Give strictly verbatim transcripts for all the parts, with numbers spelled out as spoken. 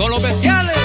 con los bestiales.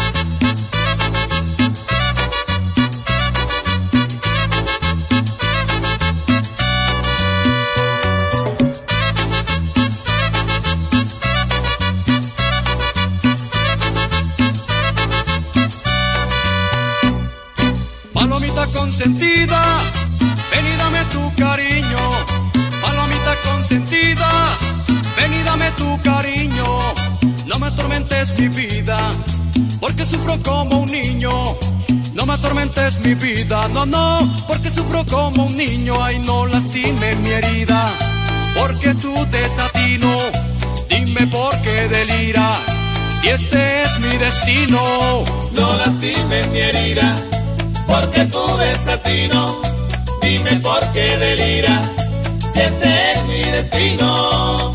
Palomita consentida, ven y dame tu cariño. Palomita consentida, ven y dame tu cariño. No me atormentes mi vida, porque sufro como un niño. No me atormentes mi vida, no, no, porque sufro como un niño. Ay, no lastimes mi herida, porque tu desatino. Dime por qué deliras, si este es mi destino. No lastimes mi herida, porque tu desatino. Dime por qué deliras, si este es mi destino.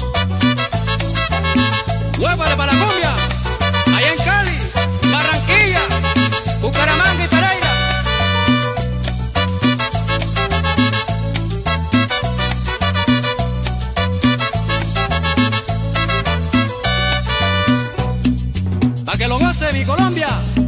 ¡Huépale para la cumbia! Allá en Cali, Barranquilla, Bucaramanga y Pereira. Pa' que lo goce mi Colombia.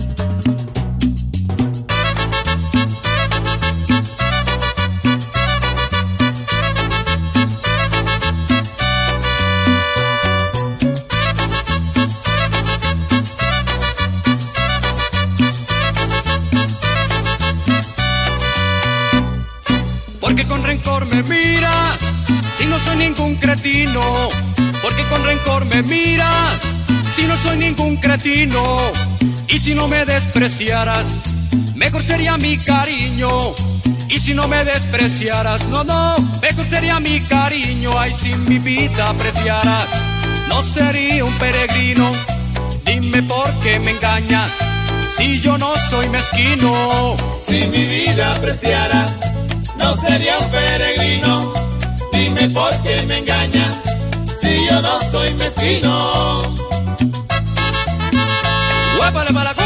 Porque con rencor me miras, si no soy ningún cretino. Porque con rencor me miras, si no soy ningún cretino. Y si no me despreciaras, mejor sería mi cariño. Y si no me despreciaras, no, no, mejor sería mi cariño. Ay, si mi vida apreciaras, no sería un peregrino. Dime por qué me engañas, si yo no soy mezquino. Si mi vida apreciaras, no sería un peregrino. Dime por qué me engañas, si yo no soy mezquino. ¡Huépale para la